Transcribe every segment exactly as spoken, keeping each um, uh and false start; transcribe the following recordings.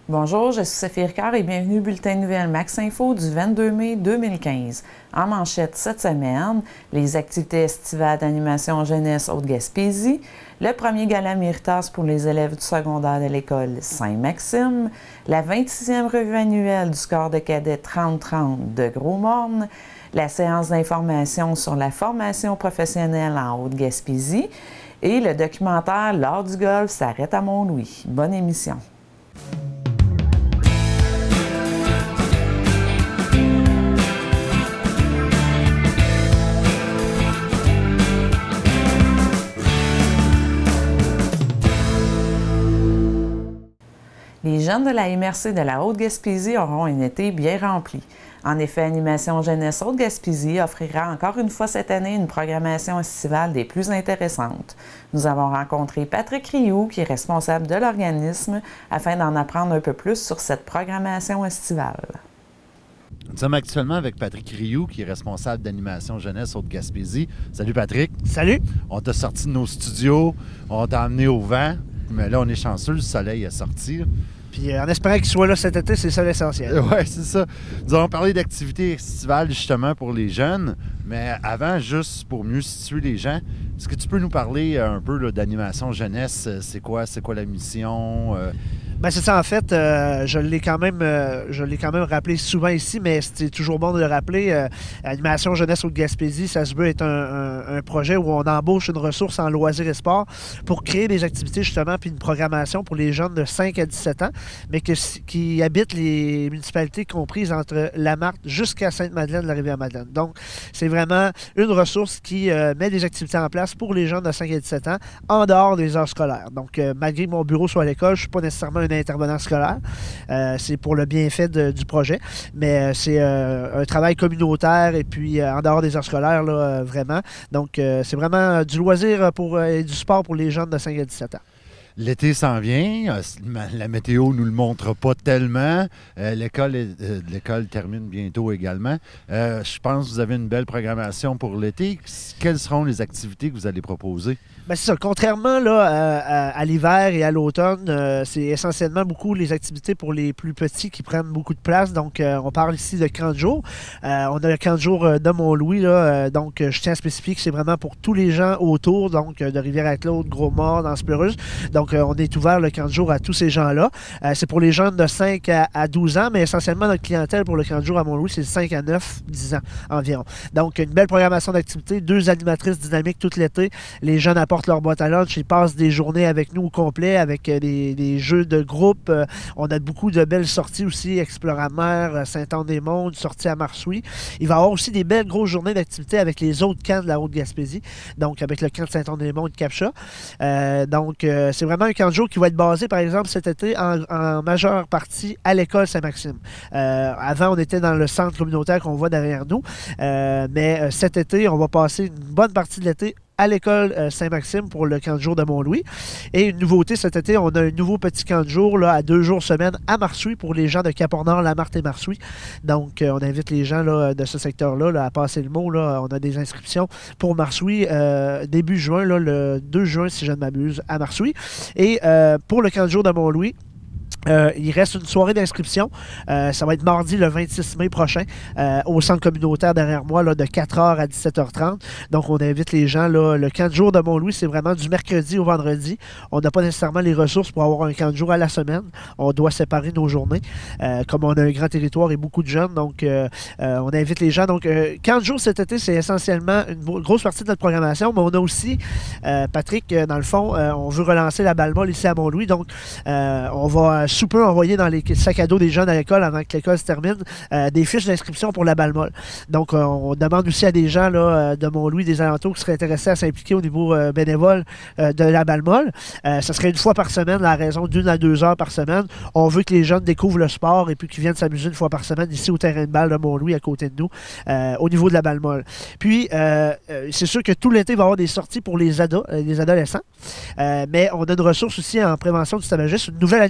Bonjour, je suis Sophie Ricard et bienvenue au Bulletin de nouvelles Max Info du vingt-deux mai deux mille quinze. En manchette cette semaine, les activités estivales d'animation jeunesse Haute-Gaspésie, le premier gala Méritas pour les élèves du secondaire de l'école Saint-Maxime, la vingt-sixième revue annuelle du score de cadet trente trente de Gros-Morne, la séance d'information sur la formation professionnelle en Haute-Gaspésie et le documentaire L'art du golf s'arrête à Mont-Louis. Bonne émission. Les jeunes de la M R C de la Haute-Gaspésie auront un été bien rempli. En effet, Animation Jeunesse Haute-Gaspésie offrira encore une fois cette année une programmation estivale des plus intéressantes. Nous avons rencontré Patrick Rioux, qui est responsable de l'organisme, afin d'en apprendre un peu plus sur cette programmation estivale. Nous sommes actuellement avec Patrick Rioux, qui est responsable d'Animation Jeunesse Haute-Gaspésie. Salut Patrick. Salut. On t'a sorti de nos studios, on t'a emmené au vent. Mais là, on est chanceux, le soleil est sorti. Là. Puis euh, en espérant qu'il soit là cet été, c'est ça l'essentiel. Oui, c'est ça. Nous allons parler d'activités estivales justement pour les jeunes. Mais avant, juste pour mieux situer les gens, est-ce que tu peux nous parler un peu d'animation jeunesse? C'est quoi, c'est quoi la mission? Euh... Ben c'est ça, en fait, euh, je l'ai quand même euh, je l'ai quand même rappelé souvent ici, mais c'est toujours bon de le rappeler. Euh, Animation Jeunesse Haute-Gaspésie, ça se veut être un, un, un projet où on embauche une ressource en loisirs et sports pour créer des activités justement, puis une programmation pour les jeunes de cinq à dix-sept ans, mais que, qui habitent les municipalités comprises entre La Marthe jusqu'à Sainte-Madeleine de la Rivière-Madeleine. Donc, c'est vraiment une ressource qui euh, met des activités en place pour les jeunes de cinq à dix-sept ans en dehors des heures scolaires. Donc, euh, malgré que mon bureau soit à l'école, je ne suis pas nécessairement un intervenant scolaire. Euh, c'est pour le bienfait de, du projet, mais euh, c'est euh, un travail communautaire et puis euh, en dehors des heures scolaires, là, euh, vraiment. Donc, euh, c'est vraiment du loisir pour, et du sport pour les jeunes de cinq à dix-sept ans. L'été s'en vient, la météo ne nous le montre pas tellement. Euh, L'école euh, l'école termine bientôt également. Euh, je pense que vous avez une belle programmation pour l'été. Quelles seront les activités que vous allez proposer? Bien, c'est ça. Contrairement là, à, à, à l'hiver et à l'automne, euh, c'est essentiellement beaucoup les activités pour les plus petits qui prennent beaucoup de place. Donc, euh, on parle ici de camp de jour. Euh, on a le camp de jour de Mont-Louis. Là, euh, donc, je tiens à spécifier que c'est vraiment pour tous les gens autour, donc de Rivière-à-Claude, Gros-Morne, Anse-Pleureuse. Donc, Donc, on est ouvert le camp de jour à tous ces gens-là. Euh, c'est pour les jeunes de cinq à douze ans, mais essentiellement, notre clientèle pour le camp de jour à Mont-Louis, c'est cinq à neuf, dix ans environ. Donc, une belle programmation d'activités, deux animatrices dynamiques tout l'été. Les jeunes apportent leur boîte à lunch, ils passent des journées avec nous au complet, avec euh, des, des jeux de groupe. Euh, on a beaucoup de belles sorties aussi, Exploramer, Saint-Anne-des-Monts, sorties à Marsouis. Il va y avoir aussi des belles grosses journées d'activités avec les autres camps de la Haute-Gaspésie, donc avec le camp de Saint-Anne-des-Monts et de Cap-Chat. Euh, donc, euh, c'est vraiment un camp de jour qui va être basé, par exemple, cet été, en, en majeure partie à l'école Saint-Maxime. Euh, avant, on était dans le centre communautaire qu'on voit derrière nous, euh, mais euh, cet été, on va passer une bonne partie de l'été à l'école euh, Saint-Maxime pour le camp de jour de Mont-Louis. Et une nouveauté cet été, on a un nouveau petit camp de jour là, à deux jours semaine à Marsouis pour les gens de Cap-Nord, La Marthe et Marsouis. Donc, euh, on invite les gens là, de ce secteur-là là, à passer le mot. Là. On a des inscriptions pour Marsouis euh, début juin, là, le deux juin, si je ne m'abuse, à Marsouis. Et euh, pour le camp de jour de Mont-Louis, Euh, il reste une soirée d'inscription. Euh, ça va être mardi le vingt-six mai prochain euh, au centre communautaire derrière moi là, de quatre heures à dix-sept heures trente. Donc, on invite les gens. Là, le camp de jour de Mont-Louis, c'est vraiment du mercredi au vendredi. On n'a pas nécessairement les ressources pour avoir un camp de jour à la semaine. On doit séparer nos journées. Euh, comme on a un grand territoire et beaucoup de jeunes, donc euh, euh, on invite les gens. Donc, euh, camp de jour cet été, c'est essentiellement une grosse partie de notre programmation. Mais on a aussi, euh, Patrick, dans le fond, euh, on veut relancer la balle molle ici à Mont-Louis. Donc, euh, on va sous-peu envoyer dans les sacs à dos des jeunes à l'école avant que l'école se termine euh, des fiches d'inscription pour la balle molle. Donc, euh, on demande aussi à des gens là, de Mont-Louis, des alentours qui seraient intéressés à s'impliquer au niveau euh, bénévole euh, de la balle molle. Euh, ça serait une fois par semaine, à raison d'une à deux heures par semaine. On veut que les jeunes découvrent le sport et puis qu'ils viennent s'amuser une fois par semaine ici au terrain de balle de Mont-Louis à côté de nous, euh, au niveau de la balle molle. Puis, euh, euh, c'est sûr que tout l'été, il va y avoir des sorties pour les ados, euh, les adolescents. Euh, mais on a une ressource aussi en prévention du tabagisme, une nouvelle animatrice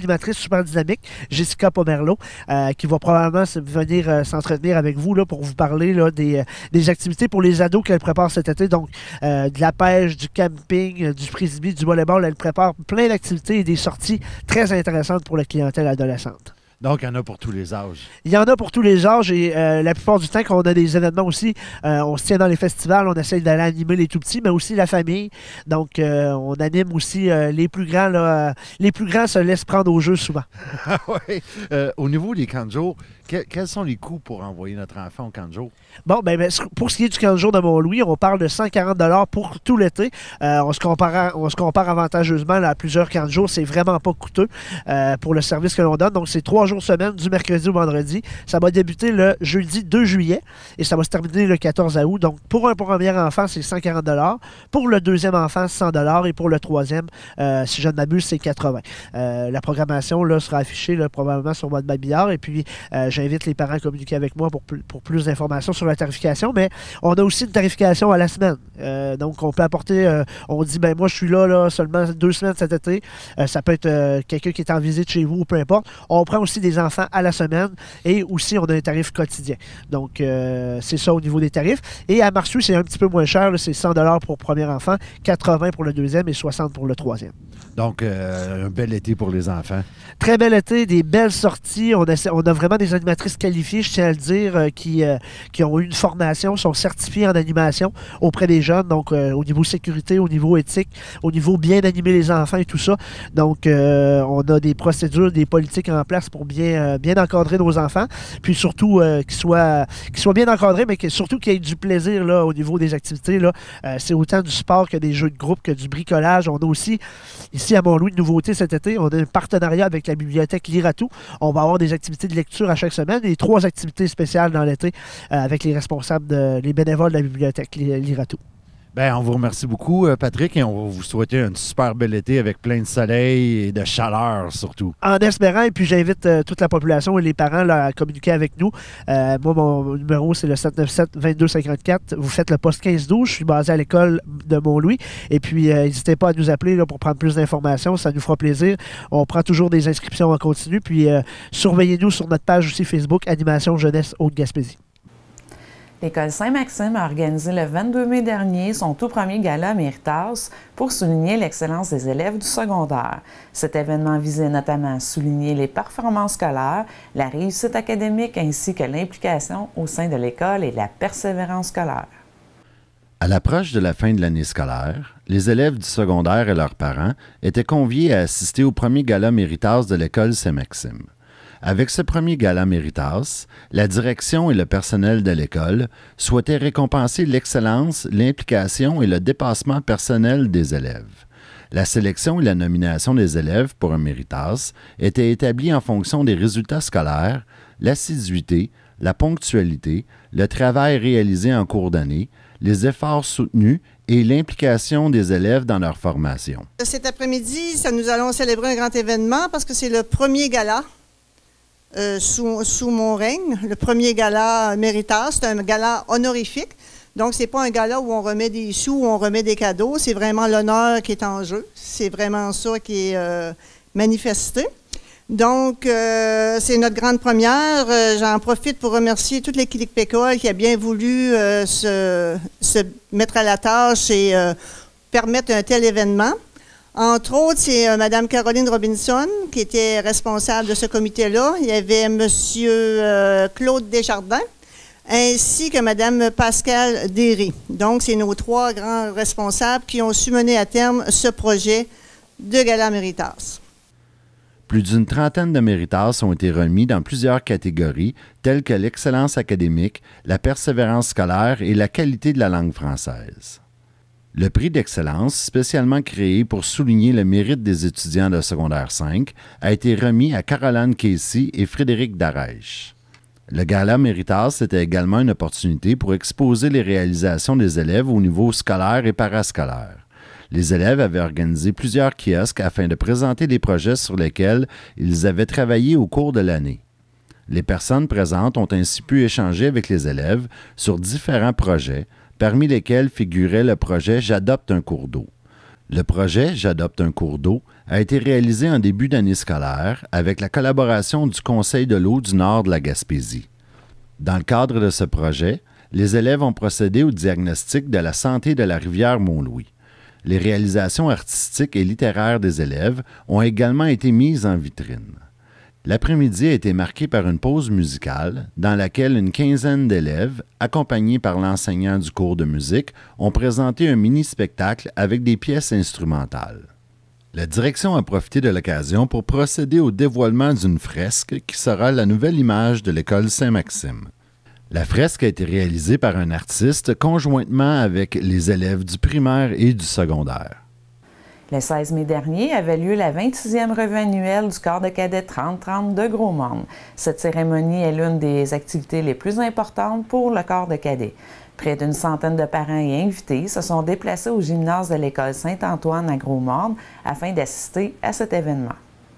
super dynamique, Jessica Pomerleau, euh, qui va probablement venir euh, s'entretenir avec vous là, pour vous parler là, des, des activités pour les ados qu'elle prépare cet été. Donc, euh, de la pêche, du camping, euh, du frisbee, du volleyball. Elle prépare plein d'activités et des sorties très intéressantes pour la clientèle adolescente. Donc, il y en a pour tous les âges. Il y en a pour tous les âges et euh, la plupart du temps, quand on a des événements aussi, euh, on se tient dans les festivals, on essaie d'aller animer les tout-petits, mais aussi la famille. Donc, euh, on anime aussi euh, les plus grands. Là, euh, les plus grands se laissent prendre au jeu souvent. oui. Euh, au niveau des camps de jour, que, quels sont les coûts pour envoyer notre enfant au camp de jour? Bon, ben, ben, pour ce qui est du camp de jour de Mont-Louis, on parle de cent quarante dollars pour tout l'été. Euh, on, se compare, on se compare avantageusement là, à plusieurs camps de jour. C'est vraiment pas coûteux euh, pour le service que l'on donne. Donc, c'est trois jours semaine, du mercredi au vendredi. Ça va débuter le jeudi deux juillet et ça va se terminer le quatorze août. Donc, pour un premier enfant, c'est cent quarante dollars. Pour le deuxième enfant, cent dollars. Et pour le troisième, euh, si je ne m'abuse, c'est quatre-vingts dollars. Euh, la programmation là, sera affichée là, probablement sur Mode Babillard. Et puis, euh, j'invite les parents à communiquer avec moi pour, pour plus d'informations sur la tarification. Mais on a aussi une tarification à la semaine. Euh, donc, on peut apporter, euh, on dit, ben moi, je suis là, là seulement deux semaines cet été. Euh, ça peut être euh, quelqu'un qui est en visite chez vous ou peu importe. On prend aussi des enfants à la semaine et aussi on a un tarif quotidien. Donc, euh, c'est ça au niveau des tarifs. Et à Marsuis, c'est un petit peu moins cher. C'est cent dollars pour le premier enfant, quatre-vingts pour le deuxième et soixante pour le troisième. Donc, euh, un bel été pour les enfants. Très bel été, des belles sorties. On a, on a vraiment des animatrices qualifiées, je tiens à le dire, euh, qui, euh, qui ont eu une formation, sont certifiées en animation auprès des jeunes, donc euh, au niveau sécurité, au niveau éthique, au niveau bien animer les enfants et tout ça. Donc, euh, on a des procédures, des politiques en place pour bien, euh, bien encadrer nos enfants, puis surtout euh, qu'ils soient, qu'ils soient bien encadrés, mais que, surtout qu'il y ait du plaisir là, au niveau des activités. Là. Euh, c'est autant du sport que des jeux de groupe, que du bricolage. On a aussi, ici à Mont-Louis, une nouveauté cet été. On a un partenariat avec la bibliothèque Liratou. On va avoir des activités de lecture à chaque semaine et trois activités spéciales dans l'été euh, avec les responsables, de, les bénévoles de la bibliothèque Liratou. Bien, on vous remercie beaucoup, Patrick, et on va vous souhaiter un super bel été avec plein de soleil et de chaleur, surtout. En espérant, et puis j'invite euh, toute la population et les parents là, à communiquer avec nous. Euh, moi, mon numéro, c'est le sept neuf sept, deux deux cinq quatre. Vous faites le poste quinze douze. Je suis basé à l'école de Mont-Louis. Et puis, euh, n'hésitez pas à nous appeler là, pour prendre plus d'informations. Ça nous fera plaisir. On prend toujours des inscriptions en continu. Puis, euh, surveillez-nous sur notre page aussi Facebook, Animation Jeunesse Haute-Gaspésie. L'École Saint-Maxime a organisé le vingt-deux mai dernier son tout premier gala Méritas pour souligner l'excellence des élèves du secondaire. Cet événement visait notamment à souligner les performances scolaires, la réussite académique ainsi que l'implication au sein de l'école et la persévérance scolaire. À l'approche de la fin de l'année scolaire, les élèves du secondaire et leurs parents étaient conviés à assister au premier gala Méritas de l'École Saint-Maxime. Avec ce premier gala Méritas, la direction et le personnel de l'école souhaitaient récompenser l'excellence, l'implication et le dépassement personnel des élèves. La sélection et la nomination des élèves pour un Méritas étaient établies en fonction des résultats scolaires, l'assiduité, la ponctualité, le travail réalisé en cours d'année, les efforts soutenus et l'implication des élèves dans leur formation. Cet après-midi, ça nous allons célébrer un grand événement parce que c'est le premier gala Euh, sous, sous mon règne, le premier gala Méritas. C'est un gala honorifique. Donc, ce n'est pas un gala où on remet des sous, où on remet des cadeaux. C'est vraiment l'honneur qui est en jeu. C'est vraiment ça qui est euh, manifesté. Donc, euh, c'est notre grande première. Euh, j'en profite pour remercier toute l'équipe Pécole qui a bien voulu euh, se, se mettre à la tâche et euh, permettre un tel événement. Entre autres, c'est euh, Mme Caroline Robinson qui était responsable de ce comité-là. Il y avait M. Euh, Claude Desjardins ainsi que Mme Pascale Derry. Donc, c'est nos trois grands responsables qui ont su mener à terme ce projet de Gala Méritas. Plus d'une trentaine de Méritas ont été remis dans plusieurs catégories, telles que l'excellence académique, la persévérance scolaire et la qualité de la langue française. Le prix d'excellence, spécialement créé pour souligner le mérite des étudiants de secondaire cinq, a été remis à Caroline Casey et Frédéric Darèche. Le Gala Méritas était également une opportunité pour exposer les réalisations des élèves au niveau scolaire et parascolaire. Les élèves avaient organisé plusieurs kiosques afin de présenter des projets sur lesquels ils avaient travaillé au cours de l'année. Les personnes présentes ont ainsi pu échanger avec les élèves sur différents projets, parmi lesquels figurait le projet « J'adopte un cours d'eau ». Le projet « J'adopte un cours d'eau » a été réalisé en début d'année scolaire avec la collaboration du Conseil de l'eau du nord de la Gaspésie. Dans le cadre de ce projet, les élèves ont procédé au diagnostic de la santé de la rivière Mont-Louis. Les réalisations artistiques et littéraires des élèves ont également été mises en vitrine. L'après-midi a été marqué par une pause musicale dans laquelle une quinzaine d'élèves, accompagnés par l'enseignant du cours de musique, ont présenté un mini-spectacle avec des pièces instrumentales. La direction a profité de l'occasion pour procéder au dévoilement d'une fresque qui sera la nouvelle image de l'école Saint-Maxime. La fresque a été réalisée par un artiste conjointement avec les élèves du primaire et du secondaire. Le seize mai dernier avait lieu la vingt-sixième revue annuelle du corps de cadets trente trente de Gros-Morne. Cette cérémonie est l'une des activités les plus importantes pour le corps de cadets. Près d'une centaine de parents et invités se sont déplacés au gymnase de l'école Saint-Antoine à Gros-Morne afin d'assister à cet événement.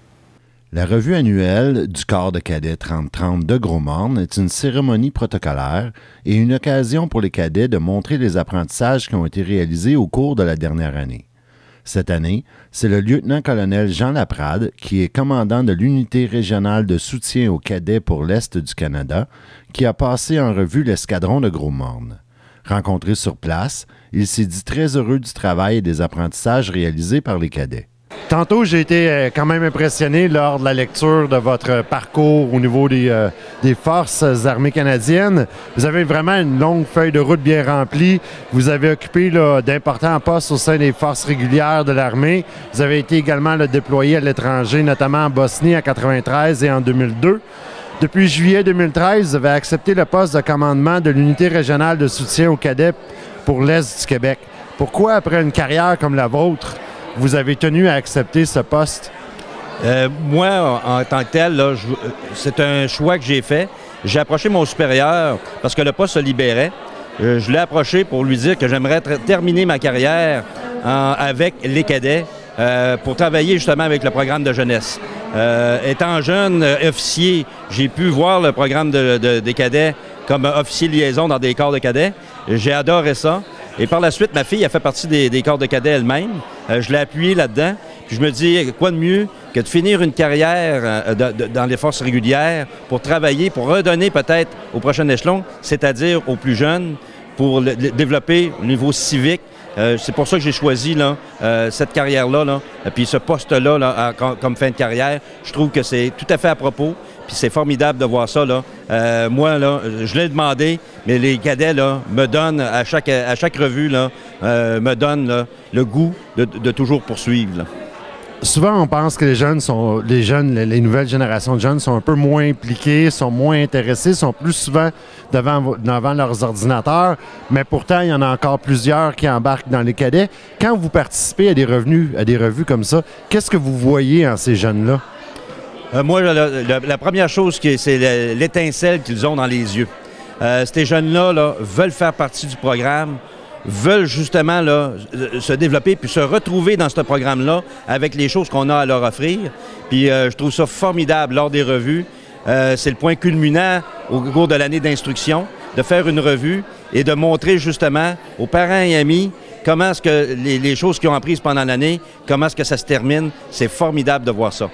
La revue annuelle du corps de cadets trente trente de Gros-Morne est une cérémonie protocolaire et une occasion pour les cadets de montrer les apprentissages qui ont été réalisés au cours de la dernière année. Cette année, c'est le lieutenant-colonel Jean Laprade, qui est commandant de l'unité régionale de soutien aux cadets pour l'Est du Canada, qui a passé en revue l'escadron de Gros-Morne. Rencontré sur place, il s'est dit très heureux du travail et des apprentissages réalisés par les cadets. Tantôt, j'ai été quand même impressionné lors de la lecture de votre parcours au niveau des, euh, des Forces armées canadiennes. Vous avez vraiment une longue feuille de route bien remplie. Vous avez occupé d'importants postes au sein des forces régulières de l'armée. Vous avez été également là, déployé à l'étranger, notamment en Bosnie en quatre-vingt-treize et en deux mille deux. Depuis juillet deux mille treize, vous avez accepté le poste de commandement de l'unité régionale de soutien aux cadets pour l'Est du Québec. Pourquoi, après une carrière comme la vôtre, vous avez tenu à accepter ce poste? Euh, moi, en, en tant que tel, c'est un choix que j'ai fait. J'ai approché mon supérieur parce que le poste se libérait. Euh, je l'ai approché pour lui dire que j'aimerais terminer ma carrière en, avec les cadets euh, pour travailler justement avec le programme de jeunesse. Euh, étant jeune euh, officier, j'ai pu voir le programme de, de, des cadets comme officier liaison dans des corps de cadets. J'ai adoré ça. Et par la suite, ma fille a fait partie des, des corps de cadets elle-même. Euh, je l'ai appuyée là-dedans. Puis je me dis, quoi de mieux que de finir une carrière euh, de, de, dans les forces régulières pour travailler, pour redonner peut-être au prochain échelon, c'est-à-dire aux plus jeunes, pour le, le développer au niveau civique. Euh, c'est pour ça que j'ai choisi là, euh, cette carrière-là, là, puis ce poste-là là, comme, comme fin de carrière. Je trouve que c'est tout à fait à propos. Puis c'est formidable de voir ça, là. Euh, moi, là, je l'ai demandé, mais les cadets, là, me donnent, à chaque, à chaque revue, là, euh, me donnent là, le goût de, de toujours poursuivre, là. Souvent, on pense que les jeunes sont, les jeunes, les nouvelles générations de jeunes sont un peu moins impliqués, sont moins intéressés, sont plus souvent devant, devant leurs ordinateurs, mais pourtant, il y en a encore plusieurs qui embarquent dans les cadets. Quand vous participez à des revenus, à des revues comme ça, qu'est-ce que vous voyez en ces jeunes-là? Euh, moi, la, la, la première chose, c'est l'étincelle qu'ils ont dans les yeux. Euh, ces jeunes-là là, veulent faire partie du programme, veulent justement là, se développer puis se retrouver dans ce programme-là avec les choses qu'on a à leur offrir. Puis euh, je trouve ça formidable lors des revues. Euh, c'est le point culminant au cours de l'année d'instruction, de faire une revue et de montrer justement aux parents et amis comment est-ce que les, les choses qu'ils ont apprises pendant l'année, comment est-ce que ça se termine. C'est formidable de voir ça.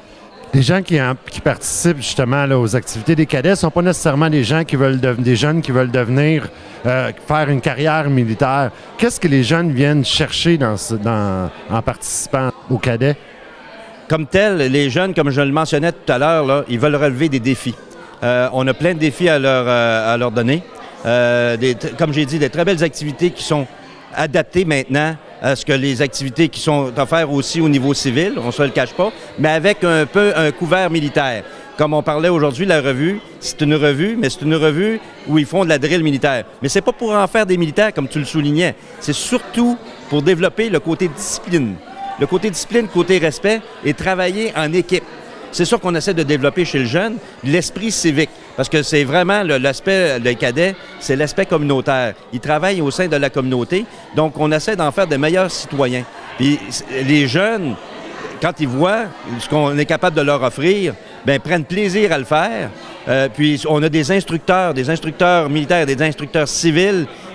Les gens qui, en, qui participent justement là, aux activités des cadets ne sont pas nécessairement des gens qui veulent des jeunes qui veulent devenir euh, faire une carrière militaire. Qu'est-ce que les jeunes viennent chercher dans ce, dans, en participant aux cadets? Comme tel, les jeunes, comme je le mentionnais tout à l'heure, ils veulent relever des défis. Euh, on a plein de défis à leur, euh, à leur donner. Euh, des, comme j'ai dit, des très belles activités qui sont adaptées maintenant à ce que les activités qui sont offertes aussi au niveau civil, on ne se le cache pas, mais avec un peu un couvert militaire. Comme on parlait aujourd'hui, la revue, c'est une revue, mais c'est une revue où ils font de la drill militaire. Mais c'est pas pour en faire des militaires, comme tu le soulignais. C'est surtout pour développer le côté discipline. Le côté discipline, côté respect, et travailler en équipe. C'est sûr qu'on essaie de développer chez le jeune l'esprit civique, parce que c'est vraiment l'aspect des cadets, c'est l'aspect communautaire. Ils travaillent au sein de la communauté, donc on essaie d'en faire des meilleurs citoyens. Puis les jeunes, quand ils voient ce qu'on est capable de leur offrir, bien, prennent plaisir à le faire. Euh, puis on a des instructeurs, des instructeurs militaires, des instructeurs civils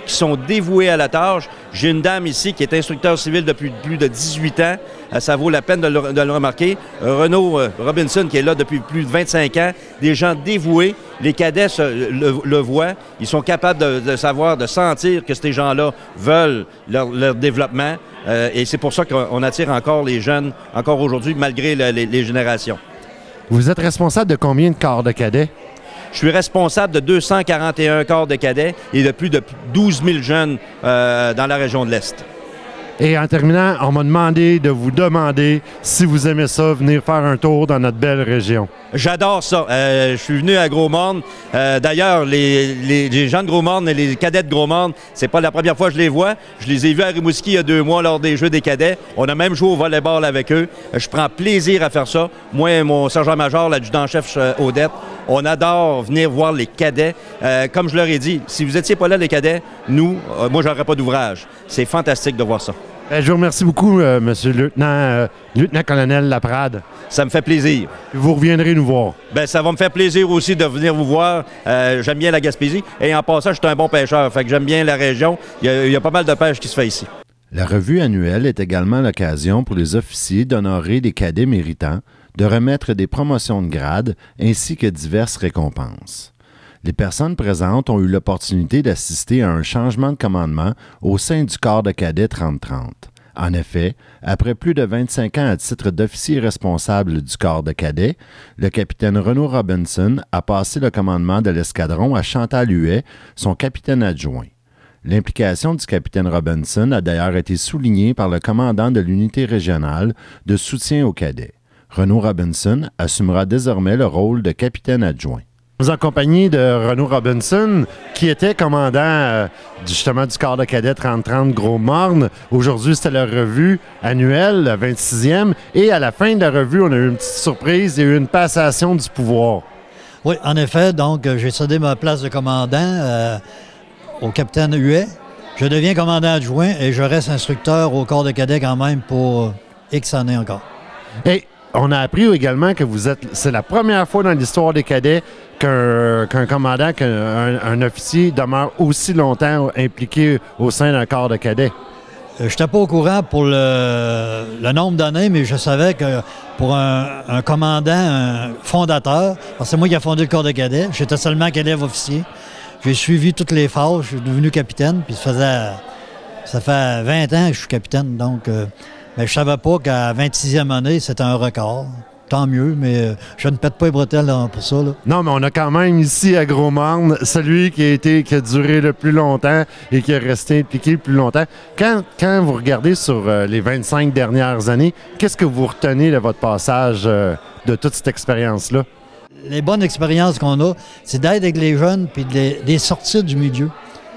qui sont dévoués à la tâche. J'ai une dame ici qui est instructeur civil depuis plus de dix-huit ans. Euh, ça vaut la peine de le, de le remarquer. Euh, Renaud euh, Robinson qui est là depuis plus de vingt-cinq ans. Des gens dévoués. Les cadets se, le, le voient. Ils sont capables de, de savoir, de sentir que ces gens-là veulent leur, leur développement. Euh, et c'est pour ça qu'on attire encore les jeunes, encore aujourd'hui, malgré le, les, les générations. Vous êtes responsable de combien de corps de cadets? Je suis responsable de deux cent quarante et un corps de cadets et de plus de douze mille jeunes euh, dans la région de l'Est. Et en terminant, on m'a demandé de vous demander si vous aimez ça, venir faire un tour dans notre belle région. J'adore ça. Euh, je suis venu à Gros-Morne. Euh, D'ailleurs, les, les, les gens de Gros-Morne et les cadets de Gros-Morne, c'est pas la première fois que je les vois. Je les ai vus à Rimouski il y a deux mois lors des Jeux des cadets. On a même joué au volleyball avec eux. Je prends plaisir à faire ça. Moi et mon sergent-major, l'adjudant-chef Odette, on adore venir voir les cadets. Euh, comme je leur ai dit, si vous n'étiez pas là, les cadets, nous, euh, moi, j'aurais pas d'ouvrage. C'est fantastique de voir ça. Ben, je vous remercie beaucoup, euh, monsieur le lieutenant, euh, lieutenant-colonel Laprade. Ça me fait plaisir. Vous reviendrez nous voir. Bien, ça va me faire plaisir aussi de venir vous voir. Euh, j'aime bien la Gaspésie. Et en passant, je suis un bon pêcheur. Fait que j'aime bien la région. Il y, a, il y a pas mal de pêche qui se fait ici. La revue annuelle est également l'occasion pour les officiers d'honorer des cadets méritants, de remettre des promotions de grade ainsi que diverses récompenses. Les personnes présentes ont eu l'opportunité d'assister à un changement de commandement au sein du corps de cadets trente trente. En effet, après plus de vingt-cinq ans à titre d'officier responsable du corps de cadets, le capitaine Renaud Robinson a passé le commandement de l'escadron à Chantal Huet, son capitaine adjoint. L'implication du capitaine Robinson a d'ailleurs été soulignée par le commandant de l'unité régionale de soutien aux cadets. Renaud Robinson assumera désormais le rôle de capitaine adjoint. Nous en compagnie de Renaud Robinson, qui était commandant euh, justement du corps de cadets trente trente Gros-Morne. Aujourd'hui, c'était la revue annuelle, la vingt-sixième. Et à la fin de la revue, on a eu une petite surprise, il y a eu une passation du pouvoir. Oui, en effet. Donc, j'ai cédé ma place de commandant euh, au capitaine Huet. Je deviens commandant adjoint et je reste instructeur au corps de cadets quand même pour X années encore. Et on a appris également que vous êtes, c'est la première fois dans l'histoire des cadets qu'un qu'un commandant, qu'un un officier demeure aussi longtemps impliqué au sein d'un corps de cadets. Je n'étais pas au courant pour le, le nombre d'années, mais je savais que pour un, un commandant, un fondateur, parce que c'est moi qui ai fondé le corps de cadets, j'étais seulement élève officier. J'ai suivi toutes les phases, je suis devenu capitaine, puis ça faisait, ça fait vingt ans que je suis capitaine, donc euh, mais je savais pas qu'à vingt-sixième année, c'était un record. Tant mieux, mais euh, je ne pète pas les bretelles là, pour ça. Là. Non, mais on a quand même ici à Gros-Morne celui qui a été, qui a duré le plus longtemps et qui est resté impliqué le plus longtemps. Quand, quand vous regardez sur euh, les vingt-cinq dernières années, qu'est-ce que vous retenez de votre passage euh, de toute cette expérience-là? Les bonnes expériences qu'on a, c'est d'être avec les jeunes puis de les, de les sortir du milieu.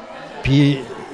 Puis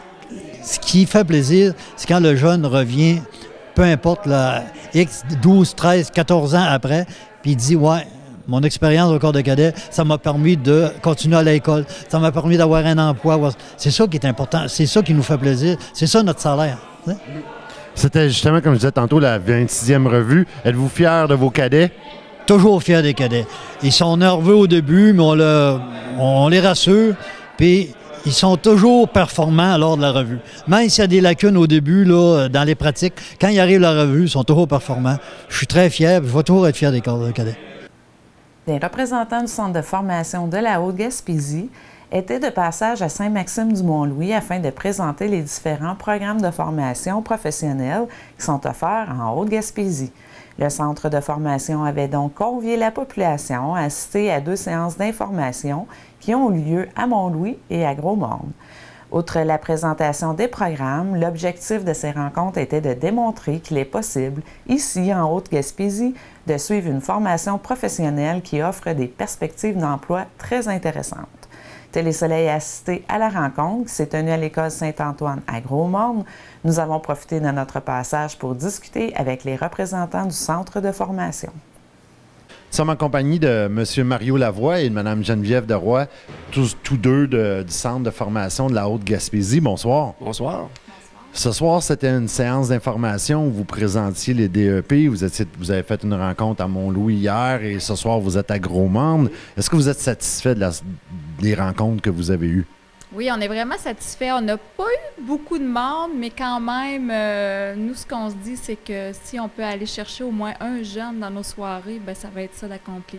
ce qui fait plaisir, c'est quand le jeune revient, peu importe, là, X, douze, treize, quatorze ans après, puis il dit « Ouais, mon expérience au corps de cadet, ça m'a permis de continuer à l'école, ça m'a permis d'avoir un emploi. » C'est ça qui est important, c'est ça qui nous fait plaisir, c'est ça notre salaire. Hein? C'était justement, comme je disais tantôt, la vingt-sixième revue. Êtes-vous fier de vos cadets? Toujours fier des cadets. Ils sont nerveux au début, mais on, le, on les rassure, puis ils sont toujours performants lors de la revue. Même s'il y a des lacunes au début, là, dans les pratiques, quand ils arrivent à la revue, ils sont toujours performants. Je suis très fier, je vais toujours être fier des corps de cadets. Les représentants du Centre de formation de la Haute-Gaspésie étaient de passage à Saint-Maxime-du-Mont-Louis afin de présenter les différents programmes de formation professionnelle qui sont offerts en Haute-Gaspésie. Le centre de formation avait donc convié la population à assister à deux séances d'information qui ont lieu à Mont-Louis et à Gros-Morne. Outre la présentation des programmes, l'objectif de ces rencontres était de démontrer qu'il est possible, ici en Haute-Gaspésie, de suivre une formation professionnelle qui offre des perspectives d'emploi très intéressantes. Télésoleil a assisté à la rencontre qui s'est tenue à l'école Saint-Antoine à Gros-Morne. Nous avons profité de notre passage pour discuter avec les représentants du centre de formation. Nous sommes en compagnie de M. Mario Lavoie et de Mme Geneviève Deroy, tous, tous deux de, du centre de formation de la Haute-Gaspésie. Bonsoir. Bonsoir. Ce soir, c'était une séance d'information où vous présentiez les D E P. Vous, étiez, vous avez fait une rencontre à Mont-Louis hier et ce soir, vous êtes à Gros-Morne. Est-ce que vous êtes satisfait de la, des rencontres que vous avez eues? Oui, on est vraiment satisfait. On n'a pas eu beaucoup de monde, mais quand même, euh, nous, ce qu'on se dit, c'est que si on peut aller chercher au moins un jeune dans nos soirées, bien, ça va être ça d'accompli.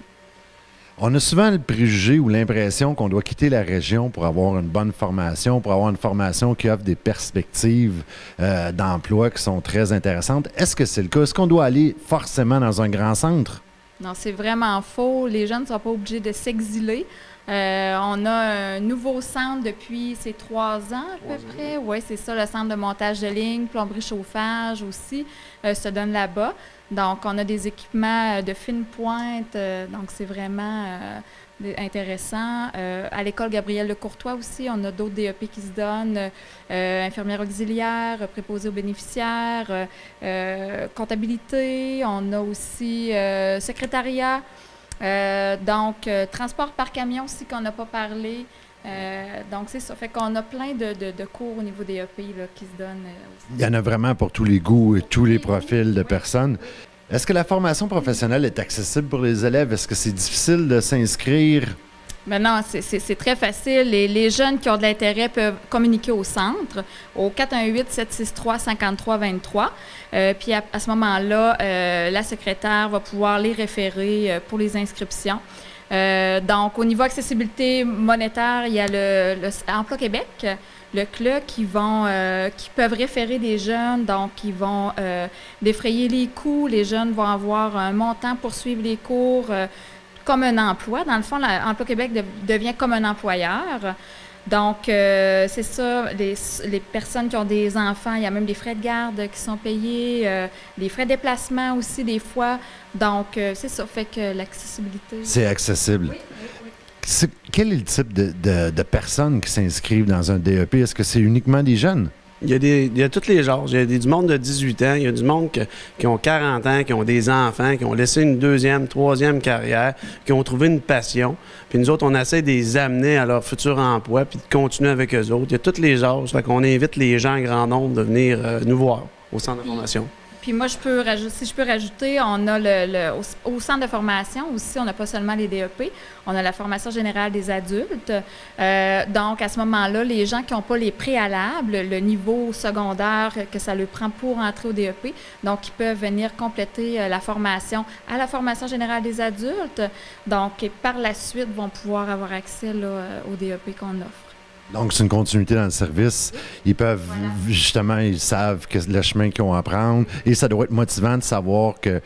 On a souvent le préjugé ou l'impression qu'on doit quitter la région pour avoir une bonne formation, pour avoir une formation qui offre des perspectives euh, d'emploi qui sont très intéressantes. Est-ce que c'est le cas? Est-ce qu'on doit aller forcément dans un grand centre? Non, c'est vraiment faux. Les jeunes ne sont pas obligés de s'exiler. Euh, on a un nouveau centre depuis ces trois ans à peu près. Oui, c'est ça, le centre de montage de ligne, plomberie, chauffage aussi euh, se donne là-bas. Donc, on a des équipements de fine pointe, euh, donc c'est vraiment euh, intéressant. Euh, à l'école Gabriel Lecourtois aussi, on a d'autres D E P qui se donnent, euh, infirmière auxiliaire, préposée aux bénéficiaires, euh, euh, comptabilité, on a aussi euh, secrétariat. Euh, donc, euh, transport par camion aussi qu'on n'a pas parlé. Euh, donc, c'est ça. Fait qu'on a plein de, de, de cours au niveau des E P là, qui se donnent euh, aussi. Il y en a vraiment pour tous les goûts et tous les profils de personnes. Est-ce que la formation professionnelle est accessible pour les élèves? Est-ce que c'est difficile de s'inscrire? Mais non, c'est très facile. Les, les jeunes qui ont de l'intérêt peuvent communiquer au centre au quatre un huit, sept six trois, cinq trois deux trois. Euh, puis à, à ce moment-là, euh, la secrétaire va pouvoir les référer euh, pour les inscriptions. Euh, donc, au niveau accessibilité monétaire, il y a le, le Emploi Québec, le C L E, qui vont, euh, qui peuvent référer des jeunes, donc ils vont euh, défrayer les coûts. Les jeunes vont avoir un montant pour suivre les cours. Euh, comme un emploi. Dans le fond, l'Emploi Québec de, devient comme un employeur. Donc, euh, c'est ça, les, les personnes qui ont des enfants, il y a même des frais de garde qui sont payés, euh, des frais de déplacement aussi des fois. Donc, euh, c'est ça, fait que l'accessibilité... C'est accessible. Oui, oui, oui. C'est, quel est le type de, de, de personnes qui s'inscrivent dans un D E P? Est-ce que c'est uniquement des jeunes? Il y a, des, il y a tous les genres. Il y a des, du monde de dix-huit ans, il y a du monde que, qui ont quarante ans, qui ont des enfants, qui ont laissé une deuxième, troisième carrière, qui ont trouvé une passion. Puis nous autres, on essaie de les amener à leur futur emploi puis de continuer avec eux autres. Il y a tous les genres. Fait qu'on invite les gens en grand nombre de venir euh, nous voir au centre de formation. Puis moi, je peux rajouter, si je peux rajouter, on a le, le au, au centre de formation aussi, on n'a pas seulement les D E P, on a la formation générale des adultes. Euh, donc, à ce moment-là, les gens qui n'ont pas les préalables, le niveau secondaire que ça leur prend pour entrer au D E P, donc ils peuvent venir compléter euh, la formation à la formation générale des adultes. Donc, et par la suite, vont pouvoir avoir accès là, au D E P qu'on offre. Donc, c'est une continuité dans le service. Ils peuvent, voilà. Justement, ils savent que le chemin qu'ils ont à prendre. Et ça doit être motivant de savoir que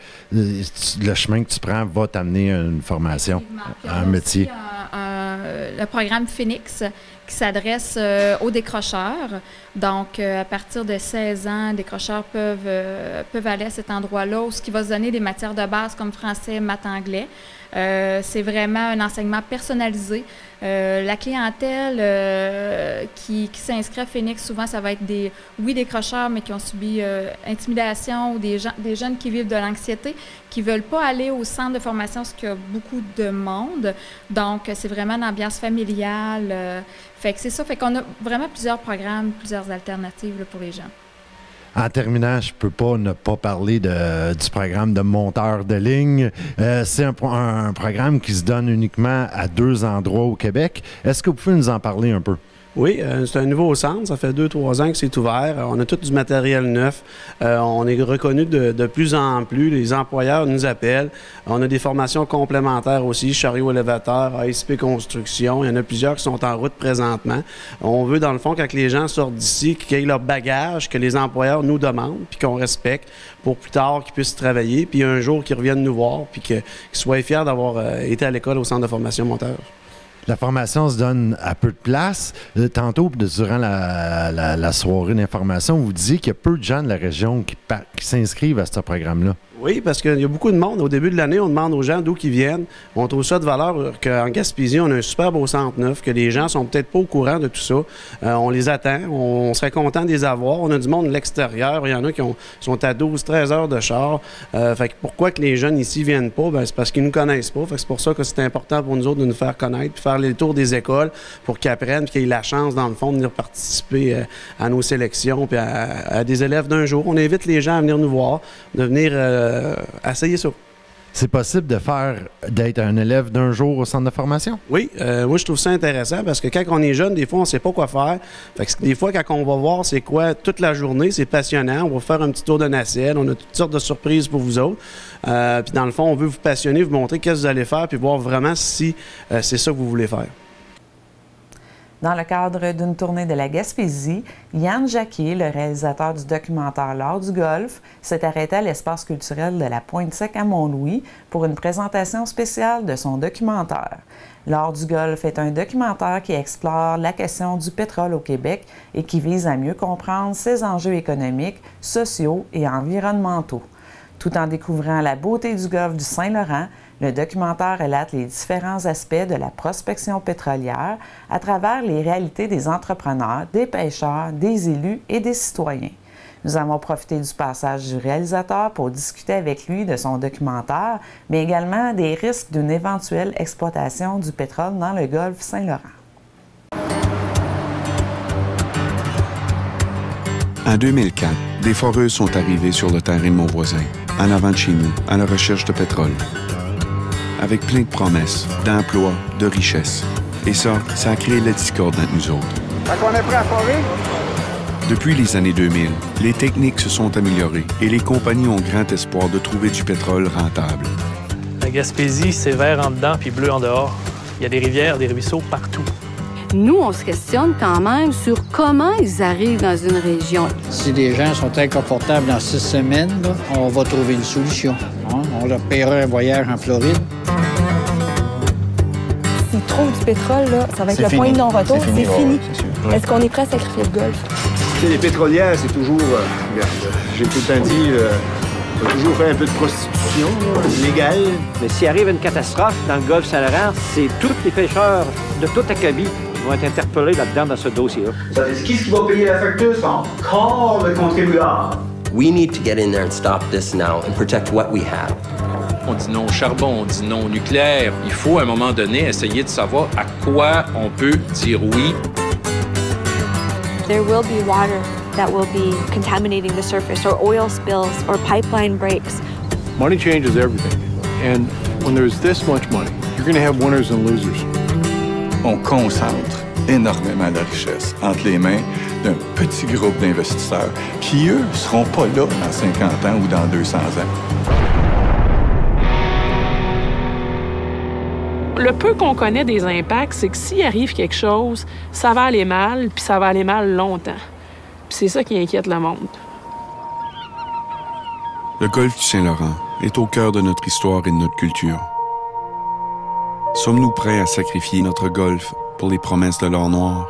le chemin que tu prends va t'amener à une formation, à un métier. Un, un, le programme Phoenix qui s'adresse euh, aux décrocheurs. Donc, euh, à partir de seize ans, les décrocheurs peuvent, euh, peuvent aller à cet endroit-là où ce qui va se donner des matières de base comme français, maths, anglais. Euh, c'est vraiment un enseignement personnalisé. Euh, la clientèle euh, qui, qui s'inscrit à Phoenix, souvent, ça va être des, oui, décrocheurs, mais qui ont subi euh, intimidation ou des, gens, des jeunes qui vivent de l'anxiété, qui ne veulent pas aller au centre de formation parce qu'il y a beaucoup de monde. Donc, c'est vraiment une ambiance familiale. Euh, fait que c'est ça. Fait qu'on a vraiment plusieurs programmes, plusieurs alternatives là, pour les gens. En terminant, je ne peux pas ne pas parler de, du programme de monteur de ligne. Euh, c'est un, un, un programme qui se donne uniquement à deux endroits au Québec. Est-ce que vous pouvez nous en parler un peu? Oui, euh, c'est un nouveau centre. Ça fait deux, trois ans que c'est ouvert. On a tout du matériel neuf. Euh, on est reconnu de, de plus en plus. Les employeurs nous appellent. On a des formations complémentaires aussi, chariot élévateur, A S P construction. Il y en a plusieurs qui sont en route présentement. On veut, dans le fond, quand les gens sortent d'ici, qu'ils aient leur bagage, que les employeurs nous demandent, puis qu'on respecte pour plus tard qu'ils puissent travailler, puis un jour qu'ils reviennent nous voir, puis qu'ils soient fiers d'avoir euh, été à l'école au centre de formation monteur. La formation se donne à peu de place. Tantôt, durant la, la, la soirée d'information, vous disiez qu'il y a peu de gens de la région qui, qui s'inscrivent à ce programme-là. Oui, parce qu'il y a beaucoup de monde. Au début de l'année, on demande aux gens d'où ils viennent. On trouve ça de valeur qu'en Gaspésie, on a un super beau centre neuf, que les gens sont peut-être pas au courant de tout ça. Euh, on les attend. On serait content de les avoir. On a du monde de l'extérieur. Il y en a qui ont, sont à douze treize heures de char. Euh, fait que pourquoi que les jeunes ici viennent pas? Ben, c'est parce qu'ils nous connaissent pas. Fait que c'est pour ça que c'est important pour nous autres de nous faire connaître, puis faire les tours des écoles pour qu'ils apprennent, puis qu'ils aient la chance, dans le fond, de venir participer euh, à nos sélections, puis à, à des élèves d'un jour. On invite les gens à venir nous voir, de venir euh, essayer ça. C'est possible de faire d'être un élève d'un jour au centre de formation? Oui, euh, moi je trouve ça intéressant parce que quand on est jeune, des fois on ne sait pas quoi faire. Fait que des fois, quand on va voir c'est quoi toute la journée, c'est passionnant. On va faire un petit tour de nacelle, on a toutes sortes de surprises pour vous autres. Euh, puis dans le fond, on veut vous passionner, vous montrer qu'est-ce que vous allez faire, puis voir vraiment si euh, c'est ça que vous voulez faire. Dans le cadre d'une tournée de la Gaspésie, Yann Jacquier, le réalisateur du documentaire L'Art du golf, s'est arrêté à l'espace culturel de la Pointe-Sec à Mont-Louis pour une présentation spéciale de son documentaire. L'Art du golf est un documentaire qui explore la question du pétrole au Québec et qui vise à mieux comprendre ses enjeux économiques, sociaux et environnementaux. Tout en découvrant la beauté du golfe du Saint-Laurent, le documentaire relate les différents aspects de la prospection pétrolière à travers les réalités des entrepreneurs, des pêcheurs, des élus et des citoyens. Nous avons profité du passage du réalisateur pour discuter avec lui de son documentaire, mais également des risques d'une éventuelle exploitation du pétrole dans le golfe Saint-Laurent. En deux mille quatre, des foreuses sont arrivées sur le terrain de mon voisin, en avant de chez nous, à la recherche de pétrole. Avec plein de promesses, d'emplois, de richesses. Et ça, ça a créé la discorde entre nous autres. Fait qu'on est prêt à forer? Depuis les années deux mille, les techniques se sont améliorées et les compagnies ont grand espoir de trouver du pétrole rentable. La Gaspésie, c'est vert en dedans puis bleu en dehors. Il y a des rivières, des ruisseaux partout. Nous, on se questionne quand même sur comment ils arrivent dans une région. Si les gens sont inconfortables dans six semaines, là, on va trouver une solution. Hein? On leur paiera un voyage en Floride. S'ils trouvent du pétrole, là, ça va être le fini. point de non-retour. C'est fini. fini. Ouais, Est-ce qu'on est prêt à sacrifier le golfe? Les pétrolières, c'est toujours... Euh, j'ai tout le temps dit... Euh, on va toujours faire un peu de prostitution, là, légale. Mais s'il arrive une catastrophe dans le golfe Saint-Laurent, c'est tous les pêcheurs de tout acabit qui vont être interpellés là-dedans dans ce dossier-là. C'est qui qui va payer la facture? C'est encore le contribuable. We need to get in there and stop this now and protect what we have. On dit non au charbon, on dit non au nucléaire. Il faut, à un moment donné, essayer de savoir à quoi on peut dire oui. There will be water that will be contaminating the surface, or oil spills, or pipeline breaks. Money changes everything. And when there's this much money, you're going to have winners and losers. On concentre énormément la richesse entre les mains d'un petit groupe d'investisseurs qui, eux, ne seront pas là dans cinquante ans ou dans deux cents ans. Le peu qu'on connaît des impacts, c'est que s'il arrive quelque chose, ça va aller mal, puis ça va aller mal longtemps. Puis c'est ça qui inquiète le monde. Le golfe du Saint-Laurent est au cœur de notre histoire et de notre culture. Sommes-nous prêts à sacrifier notre golfe pour les promesses de l'or noir?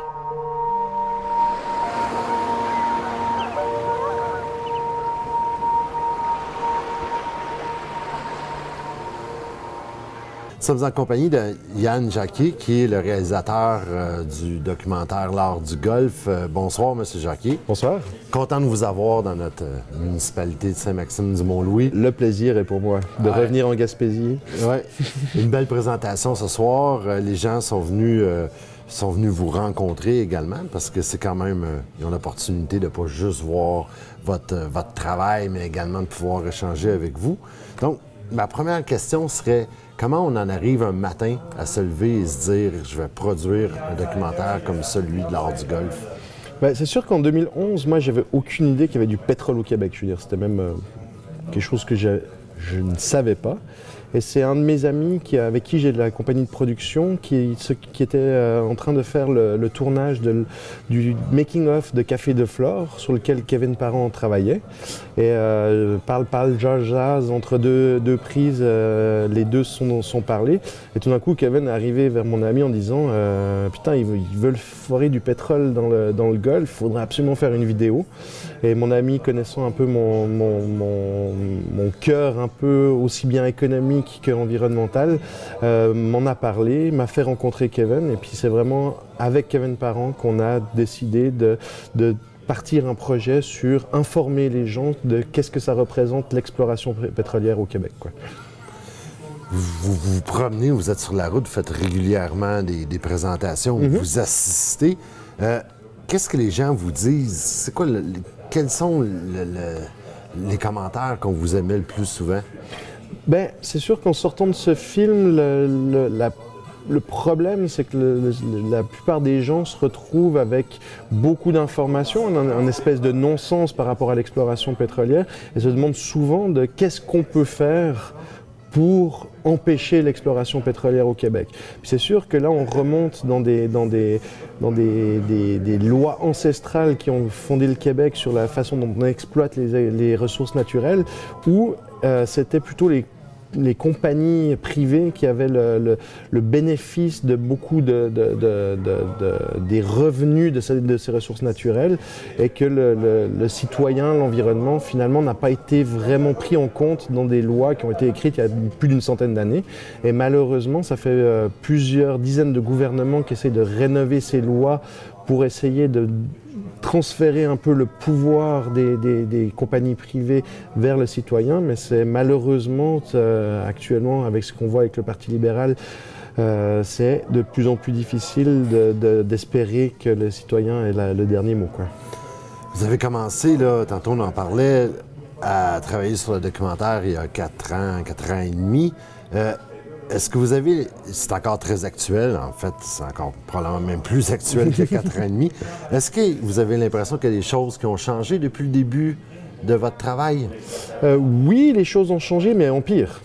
Nous sommes en compagnie de Yann Jacquier, qui est le réalisateur euh, du documentaire L'Art du golf. Euh, bonsoir, M. Jacquier. Bonsoir. Content de vous avoir dans notre euh, municipalité de Saint-Maxime-du-Mont-Louis. Le plaisir est pour moi de ouais. revenir en Gaspésie. Oui. Une belle présentation ce soir. Euh, les gens sont venus, euh, sont venus vous rencontrer également, parce que c'est quand même euh, ils ont l'opportunité de ne pas juste voir votre, euh, votre travail, mais également de pouvoir échanger avec vous. Donc, ma première question serait... Comment on en arrive un matin à se lever et se dire « je vais produire un documentaire comme celui de l'Art du golf » Ben, c'est sûr qu'en deux mille onze, moi, j'avais aucune idée qu'il y avait du pétrole au Québec. Je veux dire, c'était même euh, quelque chose que je, je ne savais pas. Et c'est un de mes amis qui, avec qui j'ai de la compagnie de production qui, qui était euh, en train de faire le, le tournage de, du making-of de Café de Flore, sur lequel Kevin Parent travaillait. Et euh, parle, parle, jazz, jazz, entre deux, deux prises, euh, les deux sont, sont parlés. Et tout d'un coup, Kevin est arrivé vers mon ami en disant euh, « Putain, ils, ils veulent forer du pétrole dans le, dans le golfe, il faudrait absolument faire une vidéo. » Et mon ami, connaissant un peu mon, mon, mon, mon cœur un peu aussi bien économique qu'environnemental, euh, m'en a parlé, m'a fait rencontrer Kevin. Et puis c'est vraiment avec Kevin Parent qu'on a décidé de, de partir un projet sur informer les gens de qu'est-ce que ça représente l'exploration pétrolière au Québec, quoi. Vous, vous vous promenez, vous êtes sur la route, vous faites régulièrement des, des présentations, mm-hmm. vous assistez. Euh, qu'est-ce que les gens vous disent? C'est quoi le, quels sont le, le, les commentaires qu'on vous émet le plus souvent? Ben, c'est sûr qu'en sortant de ce film, le, le, la, le problème, c'est que le, le, la plupart des gens se retrouvent avec beaucoup d'informations, un, un espèce de non-sens par rapport à l'exploration pétrolière, et se demandent souvent de qu'est-ce qu'on peut faire pour empêcher l'exploration pétrolière au Québec. C'est sûr que là, on remonte dans des, dans des, dans des, des, des lois ancestrales qui ont fondé le Québec sur la façon dont on exploite les, les ressources naturelles, où euh, c'était plutôt les les compagnies privées qui avaient le, le, le bénéfice de beaucoup de, de, de, de, de, des revenus de ces, de ces ressources naturelles, et que le, le, le citoyen, l'environnement, finalement, n'a pas été vraiment pris en compte dans des lois qui ont été écrites il y a plus d'une centaine d'années. Et malheureusement, ça fait euh, plusieurs dizaines de gouvernements qui essaient de rénover ces lois pour essayer de transférer un peu le pouvoir des, des, des compagnies privées vers le citoyen, mais c'est malheureusement euh, actuellement, avec ce qu'on voit avec le Parti libéral, euh, c'est de plus en plus difficile de, de, d'espérer que le citoyen ait la, le dernier mot, quoi. Vous avez commencé, là, tantôt on en parlait, à travailler sur le documentaire il y a quatre ans, quatre ans et demi. Euh, Est-ce que vous avez, c'est encore très actuel, en fait, c'est encore probablement même plus actuel qu'il y a quatre ans et demi. Est-ce que vous avez l'impression qu'il y a des choses qui ont changé depuis le début de votre travail? Euh, oui, les choses ont changé, mais en pire.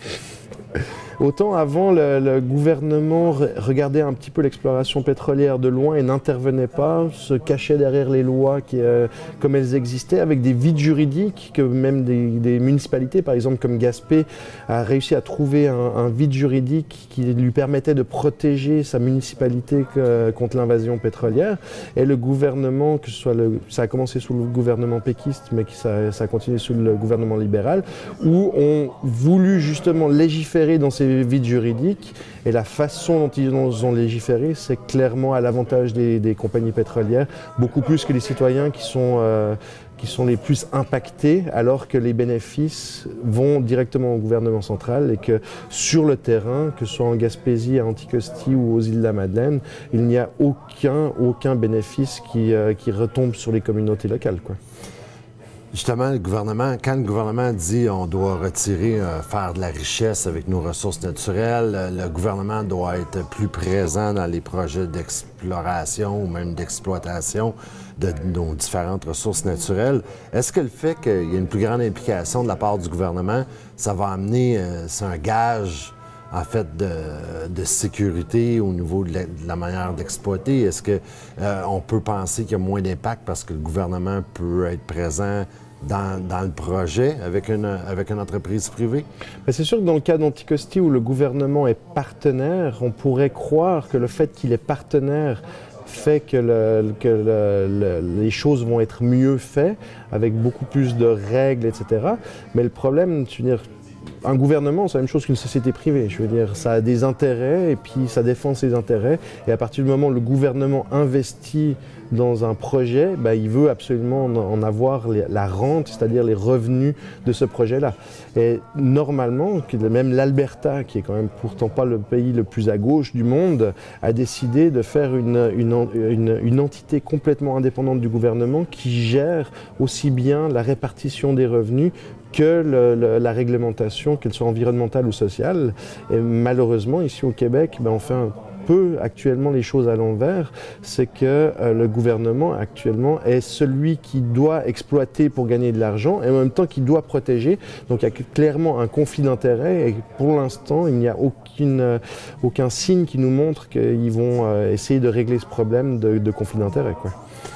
Autant avant, le, le gouvernement re regardait un petit peu l'exploration pétrolière de loin et n'intervenait pas, se cachait derrière les lois qui, euh, comme elles existaient, avec des vides juridiques que même des, des municipalités, par exemple comme Gaspé, a réussi à trouver un, un vide juridique qui lui permettait de protéger sa municipalité que, contre l'invasion pétrolière. Et le gouvernement, que ce soit le, ça a commencé sous le gouvernement péquiste, mais que ça, ça a continué sous le gouvernement libéral, où on voulu justement légiférer dans ces vides juridiques, et la façon dont ils ont légiféré, c'est clairement à l'avantage des, des compagnies pétrolières, beaucoup plus que les citoyens qui sont, euh, qui sont les plus impactés, alors que les bénéfices vont directement au gouvernement central, et que sur le terrain, que ce soit en Gaspésie, à Anticosti ou aux îles de la Madeleine, il n'y a aucun, aucun bénéfice qui, euh, qui retombe sur les communautés locales, quoi. Justement, le gouvernement, quand le gouvernement dit on doit retirer, euh, faire de la richesse avec nos ressources naturelles, le gouvernement doit être plus présent dans les projets d'exploration ou même d'exploitation de nos différentes ressources naturelles. Est-ce que le fait qu'il y ait une plus grande implication de la part du gouvernement, ça va amener, euh, c'est un gage en fait de, de sécurité au niveau de la, de la manière d'exploiter? Est-ce qu'on euh, peut penser qu'il y a moins d'impact parce que le gouvernement peut être présent dans, dans le projet avec une, avec une entreprise privée? C'est sûr que dans le cas d'Anticosti, où le gouvernement est partenaire, on pourrait croire que le fait qu'il est partenaire fait que, le, que le, le, les choses vont être mieux faites, avec beaucoup plus de règles, et cetera. Mais le problème, tu veux dire, un gouvernement, c'est la même chose qu'une société privée. Je veux dire, ça a des intérêts et puis ça défend ses intérêts. Et à partir du moment où le gouvernement investit dans un projet, ben, il veut absolument en avoir les, la rente, c'est-à-dire les revenus de ce projet-là. Et normalement, même l'Alberta, qui est quand même pourtant pas le pays le plus à gauche du monde, a décidé de faire une, une, une, une entité complètement indépendante du gouvernement qui gère aussi bien la répartition des revenus que le, le, la réglementation, qu'elle soit environnementale ou sociale. Et malheureusement, ici au Québec, ben, on fait un peu actuellement les choses à l'envers. C'est que euh, le gouvernement actuellement est celui qui doit exploiter pour gagner de l'argent et en même temps qui doit protéger. Donc il y a clairement un conflit d'intérêts et pour l'instant, il n'y a aucune, euh, aucun signe qui nous montre qu'ils vont euh, essayer de régler ce problème de, de conflit d'intérêts, quoi.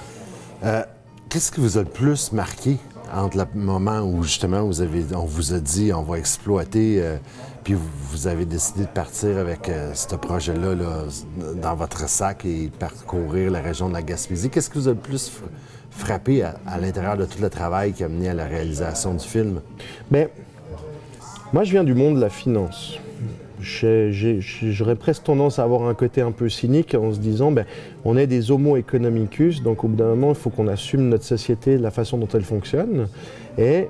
Euh, qu'est-ce qui vous a le plus marqué entre le moment où, justement, vous avez, on vous a dit on va exploiter, euh, puis vous, vous avez décidé de partir avec euh, ce projet-là là, dans votre sac et parcourir la région de la Gaspésie? Qu'est-ce qui vous a le plus frappé à, à l'intérieur de tout le travail qui a mené à la réalisation du film? Bien, moi, je viens du monde de la finance. J'aurais presque tendance à avoir un côté un peu cynique en se disant ben, on est des homo economicus, donc au bout d'un moment, il faut qu'on assume notre société, la façon dont elle fonctionne. Et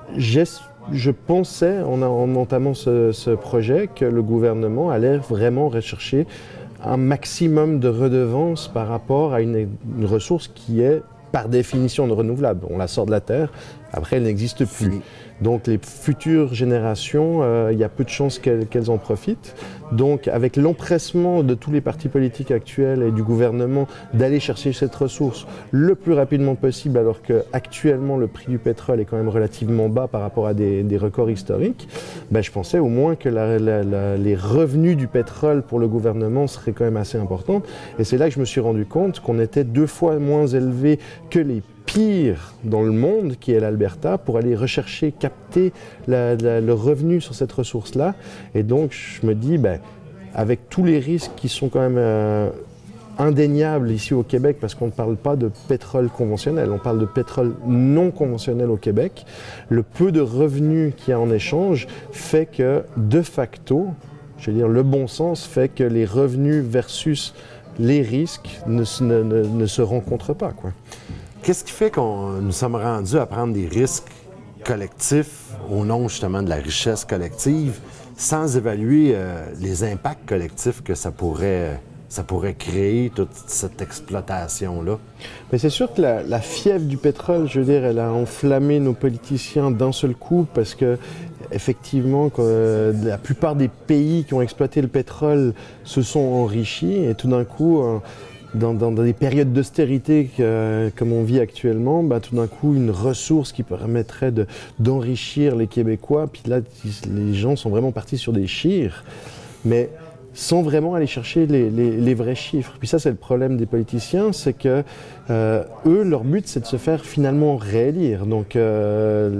je pensais, en, en entamant ce, ce projet, que le gouvernement allait vraiment rechercher un maximum de redevances par rapport à une, une ressource qui est par définition renouvelable. On la sort de la terre, Après, elle n'existe plus. Donc les futures générations, euh, il y a peu de chances qu'elles qu'elles en profitent. Donc avec l'empressement de tous les partis politiques actuels et du gouvernement d'aller chercher cette ressource le plus rapidement possible, alors qu'actuellement le prix du pétrole est quand même relativement bas par rapport à des, des records historiques, ben, je pensais au moins que la, la, la, les revenus du pétrole pour le gouvernement seraient quand même assez importants. Et c'est là que je me suis rendu compte qu'on était deux fois moins élevé que les pire dans le monde, qui est l'Alberta, pour aller rechercher, capter la, la, le revenu sur cette ressource-là. Et donc, je me dis, ben, avec tous les risques qui sont quand même euh, indéniables ici au Québec, parce qu'on ne parle pas de pétrole conventionnel, on parle de pétrole non conventionnel au Québec, le peu de revenus qu'il y a en échange fait que, de facto, je veux dire, le bon sens fait que les revenus versus les risques ne, ne, ne, ne se rencontrent pas, quoi. Qu'est-ce qui fait qu'on nous sommes rendus à prendre des risques collectifs au nom justement de la richesse collective sans évaluer euh, les impacts collectifs que ça pourrait, ça pourrait créer, toute cette exploitation-là? Mais c'est sûr que la, la fièvre du pétrole, je veux dire, elle a enflammé nos politiciens d'un seul coup parce que effectivement, que, euh, la plupart des pays qui ont exploité le pétrole se sont enrichis et tout d'un coup... Euh, Dans, dans, dans des périodes d'austérité euh, comme on vit actuellement, bah, tout d'un coup, une ressource qui permettrait de, d'enrichir les Québécois, puis là, les gens sont vraiment partis sur des chiffres, mais sans vraiment aller chercher les, les, les vrais chiffres. Puis ça, c'est le problème des politiciens, c'est que euh, eux, leur but, c'est de se faire finalement réélire. Donc, euh,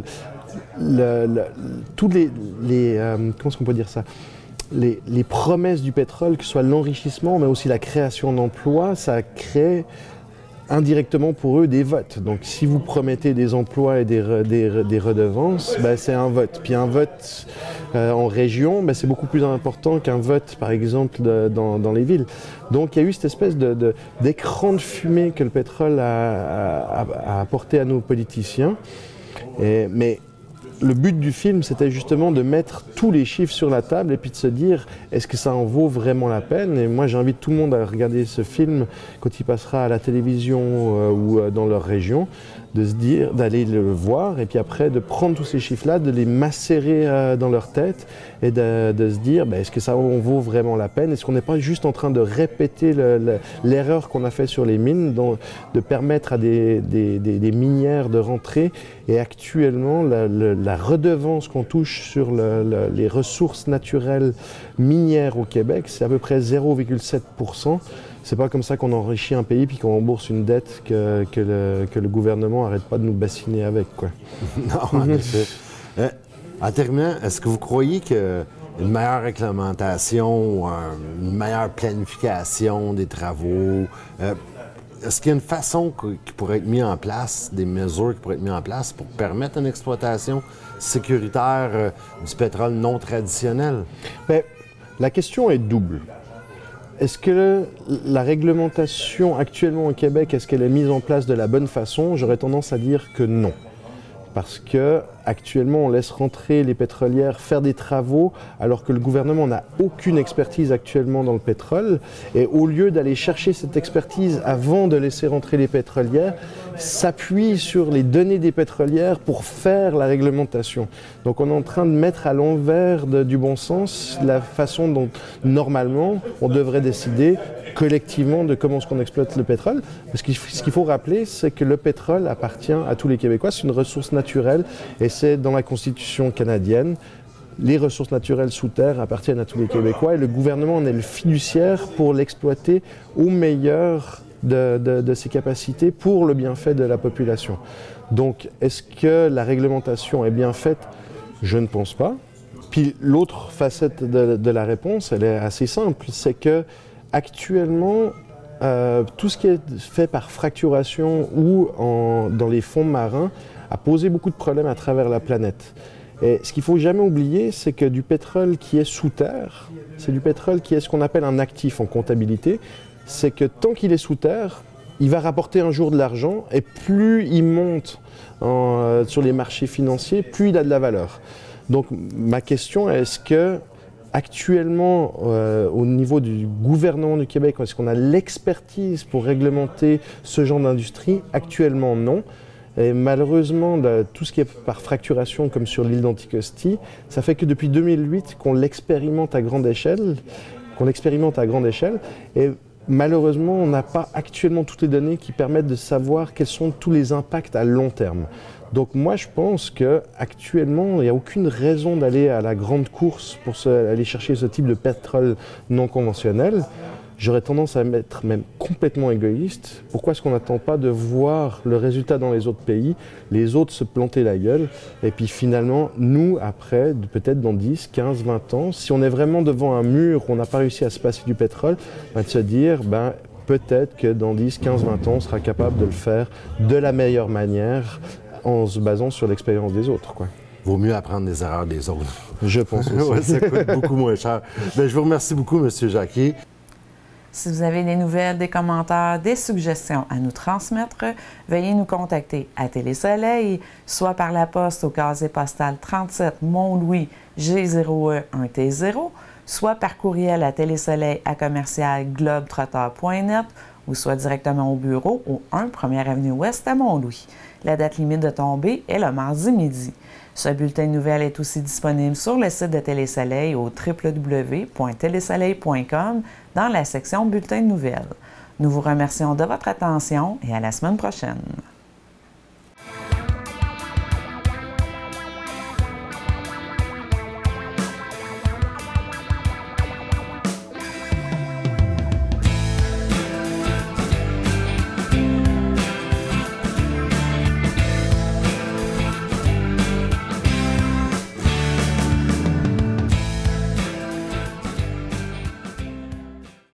le, le, tous les... les euh, comment est-ce qu'on peut dire ça? Les, les promesses du pétrole, que ce soit l'enrichissement, mais aussi la création d'emplois, ça crée indirectement pour eux des votes. Donc si vous promettez des emplois et des, re, des, des redevances, ben, c'est un vote. Puis un vote euh, en région, ben, c'est beaucoup plus important qu'un vote, par exemple, de, dans, dans les villes. Donc il y a eu cette espèce de, de, d'écran de fumée que le pétrole a, a, a apporté à nos politiciens. Et, mais le but du film, c'était justement de mettre tous les chiffres sur la table et puis de se dire, est-ce que ça en vaut vraiment la peine? Et moi, j'invite tout le monde à regarder ce film quand il passera à la télévision euh, ou euh, dans leur région, de se dire, d'aller le voir et puis après de prendre tous ces chiffres-là, de les macérer euh, dans leur tête et de, de se dire, ben, est-ce que ça en vaut vraiment la peine? Est-ce qu'on n'est pas juste en train de répéter le, le, l'erreur qu'on a fait sur les mines, donc, de permettre à des, des, des, des minières de rentrer? Et actuellement, la, la, la redevance qu'on touche sur le, le, les ressources naturelles minières au Québec, c'est à peu près zéro virgule sept pour cent. C'est pas comme ça qu'on enrichit un pays puis qu'on rembourse une dette que, que, le, que le gouvernement n'arrête pas de nous bassiner avec, quoi. Non, en effet. Euh, en terminant, est-ce que vous croyez qu'une meilleure réglementation, une meilleure planification des travaux, euh, est-ce qu'il y a une façon qui pourrait être mise en place, des mesures qui pourraient être mises en place pour permettre une exploitation sécuritaire euh, du pétrole non traditionnel? Bien, la question est double. Est-ce que la réglementation actuellement au Québec, est-ce qu'elle est mise en place de la bonne façon? J'aurais tendance à dire que non. Parce que actuellement, on laisse rentrer les pétrolières faire des travaux alors que le gouvernement n'a aucune expertise actuellement dans le pétrole. Et au lieu d'aller chercher cette expertise avant de laisser rentrer les pétrolières, s'appuie sur les données des pétrolières pour faire la réglementation. Donc on est en train de mettre à l'envers de, du bon sens la façon dont normalement on devrait décider collectivement de comment est-ce qu'on exploite le pétrole. Parce que ce qu'il faut rappeler, c'est que le pétrole appartient à tous les Québécois, c'est une ressource naturelle et c'est dans la Constitution canadienne. Les ressources naturelles sous terre appartiennent à tous les Québécois et le gouvernement en est le fiduciaire pour l'exploiter au meilleur de, de, de ses capacités pour le bienfait de la population. Donc, est-ce que la réglementation est bien faite? Je ne pense pas. Puis l'autre facette de, de la réponse, elle est assez simple, c'est que actuellement, euh, tout ce qui est fait par fracturation ou en, dans les fonds marins a posé beaucoup de problèmes à travers la planète. Et ce qu'il ne faut jamais oublier, c'est que du pétrole qui est sous terre, c'est du pétrole qui est ce qu'on appelle un actif en comptabilité. C'est que tant qu'il est sous terre, il va rapporter un jour de l'argent et plus il monte en, euh, sur les marchés financiers, plus il a de la valeur. Donc ma question est, est-ce que actuellement, euh, au niveau du gouvernement du Québec, est-ce qu'on a l'expertise pour réglementer ce genre d'industrie? Actuellement, non. Et malheureusement, là, tout ce qui est par fracturation, comme sur l'île d'Anticosti, ça fait que depuis deux mille huit qu'on l'expérimente à grande échelle, qu'on l'expérimente à grande échelle. Et malheureusement, on n'a pas actuellement toutes les données qui permettent de savoir quels sont tous les impacts à long terme. Donc moi, je pense qu'actuellement, il n'y a aucune raison d'aller à la grande course pour se, aller chercher ce type de pétrole non conventionnel. J'aurais tendance à être même complètement égoïste. Pourquoi est-ce qu'on n'attend pas de voir le résultat dans les autres pays, les autres se planter la gueule, et puis finalement, nous, après, peut-être dans dix, quinze, vingt ans, si on est vraiment devant un mur où on n'a pas réussi à se passer du pétrole, ben, de se dire, ben, peut-être que dans dix, quinze, vingt ans, on sera capable de le faire de la meilleure manière, en se basant sur l'expérience des autres, quoi. Vaut mieux apprendre des erreurs des autres. Je pense aussi. Ouais, ça coûte beaucoup moins cher. Bien, je vous remercie beaucoup, M. Jacquier. Si vous avez des nouvelles, des commentaires, des suggestions à nous transmettre, veuillez nous contacter à Télésoleil, soit par la poste au casier postal trente-sept Mont-Louis G zéro E un T zéro, soit par courriel à télésoleil à commercial globetrotter point net ou soit directement au bureau au un première avenue Ouest à Mont-Louis. La date limite de tombée est le mardi midi. Ce bulletin de nouvelles est aussi disponible sur le site de Télésoleil au w w w point télésoleil point com dans la section Bulletin de nouvelles. Nous vous remercions de votre attention et à la semaine prochaine.